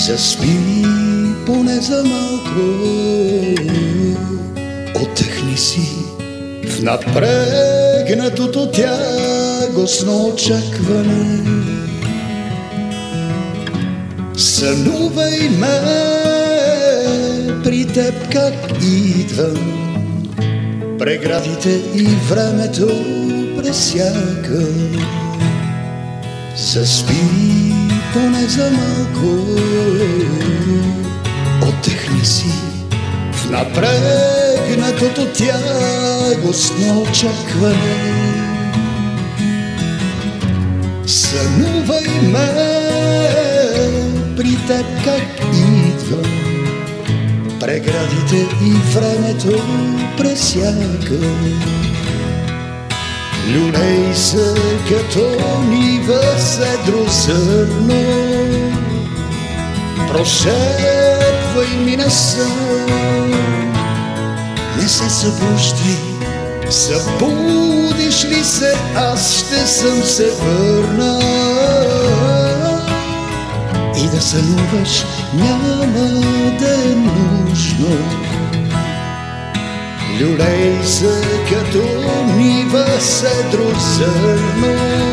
Заспи поне за малко, отдъхни си в напрегнатото тягостно очакване. Сънувай ме при теб как идвам, преградите и времето пресяка. Заспи поне за малко, отдъхни си в напрегнатото тягостно очакване. Сънувай ме при теб как идвам, преградите и времето пресяка. Люлей се като нива седро зърно, прошепвай ми на сън. Не се събуждай, събудиш ли се, аз ще съм се върна. И да сънуваш няма да е нужно. Люлей се като нива седро зърно,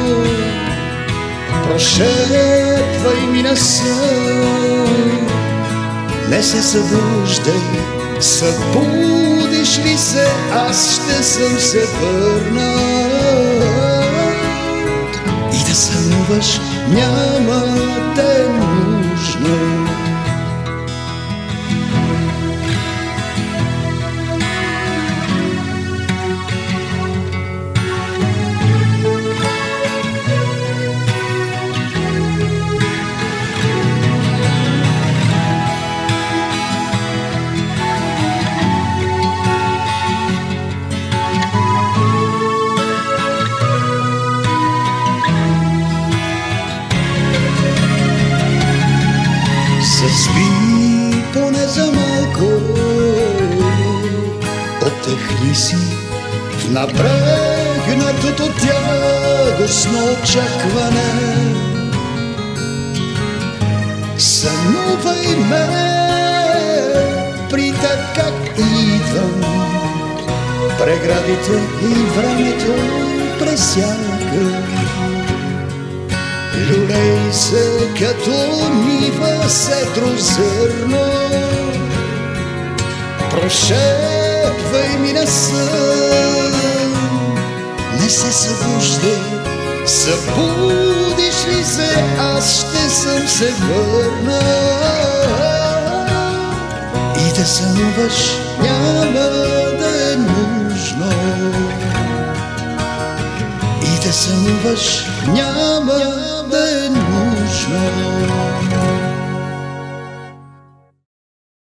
прошепвай ми на сън. Не се събуждай, събудиш ли се, аз ще съм се върна. И да сънуваш няма да е нужно. Заспи поне за малко, отдъхни си в напрегнатото тягостно очакване. Сънувай ме при теб как идвам, преградите и времето пресяка. Люлей се като нива седро зърно, прошепвай ми на сън. Не се събуждай, събудиш ли се, аз ще съм се върна. И да сънуваш няма да е нужно. И да сънуваш няма да е нужно.